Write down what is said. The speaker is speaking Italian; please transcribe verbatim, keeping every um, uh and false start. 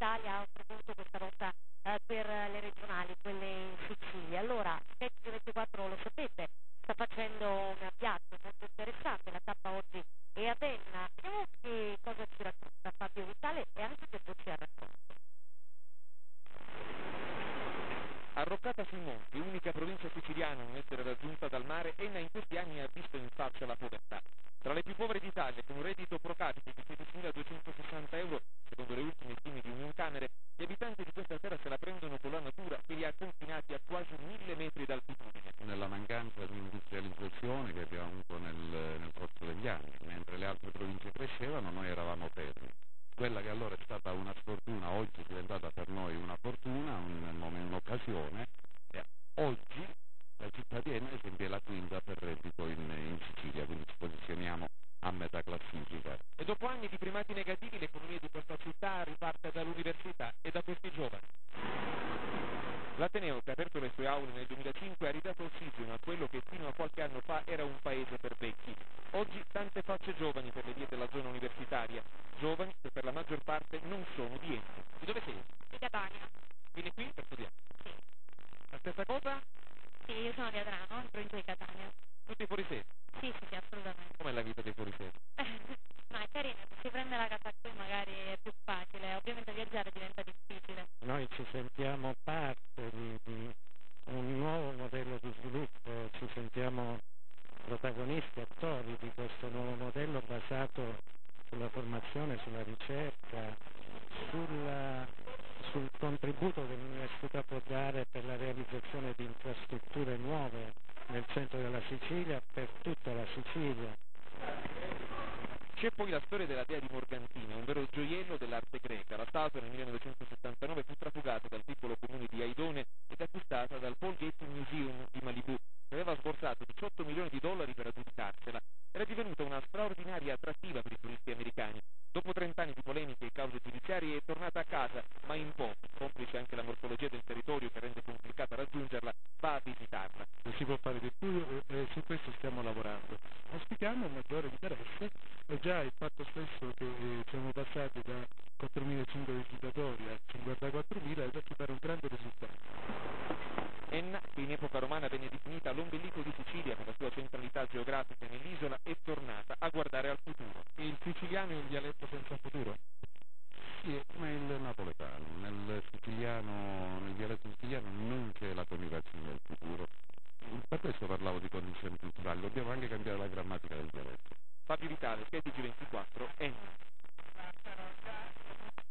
Italia ha ottenuto questa volta eh, per le regionali, quelle in Sicilia. Allora, Sketch ventiquattro lo sapete, sta facendo un viaggio molto interessante, la tappa oggi è a Venna. Vediamo che cosa ci racconta Fabio Vitale e anche che voce ha racconto. Arroccata sui monti, unica provincia siciliana a non essere raggiunta dal mare, Enna in questi anni ha visto in faccia la povertà. Tra le più povere d'Italia, con un reddito pro capite di sedicimiladuecentosessanta euro, secondo le ultime stime di Unioncamere, gli abitanti di questa terra se la prendono con la natura che li ha confinati a quasi mille metri d'altitudine. Nella mancanza di industrializzazione che abbiamo avuto nel, nel corso degli anni, mentre le altre province crescevano, noi eravamo fermi. Quella che allora è stata una sfortuna, oggi è diventata per noi una fortuna, un, un'occasione, e oggi la città di Enna è la quinta per reddito in, in Sicilia, quindi ci posizioniamo a metà classifica. E dopo anni di primati negativi l'economia di questa città riparte dall'università e da questi giovani. L'Ateneo, che ha aperto le sue aule nel duemilacinque, ha ridato ossigeno a quello che fino a qualche anno fa era un paese per vecchi. Oggi tante facce giovani per le vie della zona universitaria, giovani che per la maggior parte non sono di Enna. Di dove sei? Di Catania. Vieni qui per studiare? Sì. La stessa cosa? Sì, io sono di Adrano, in provincia di Catania. Tutti fuori sede? Sì, sì, sì, assolutamente. Com'è la vita dei fuori sede? Ma è carina, se si prende la casa qui magari è più facile, ovviamente viaggiare diventa difficile. Noi ci sentiamo parte di, di un nuovo modello di sviluppo, ci sentiamo protagonisti, attori di questo nuovo modello basato sulla formazione, sulla ricerca, sulla, sul contributo che l'università può dare per la realizzazione di infrastrutture nuove nel centro della Sicilia, per tutta la Sicilia. C'è poi la storia della dea di Morgantina, un vero gioiello dell'arte greca. La statua nel millenovecentosettantanove fu trafugata dal piccolo comune di Aidone ed acquistata dal Paul Getty Museum di Malibu, che aveva sborsato diciotto milioni di dollari per aggiudicarsela. Era divenuta una straordinaria attrattiva per i turisti americani. Dopo trent'anni di polemiche e cause giudiziarie è tornata a casa, ma in pochi, complice anche la morfologia del territorio che rende complicata raggiungerla, va a visitarla. Si può fare di più e eh, su questo stiamo lavorando. Auspichiamo un maggiore interesse e già il fatto stesso che eh, siamo passati da quattromilacinquecento visitatori a cinquantaquattromila è da dare un grande risultato. Enna, che in epoca romana venne definita l'ombelico di Sicilia per la sua centralità geografica nell'isola, è tornata a guardare al futuro. E il siciliano è un dialetto senza futuro? Sì, è come il napoletano, nel siciliano, nel dialetto siciliano non c'è la coniugazione del futuro. Per questo parlavo di condizioni culturali, dobbiamo anche cambiare la grammatica del dialetto. Fabio Vitale, Sketch ventiquattro, Enna.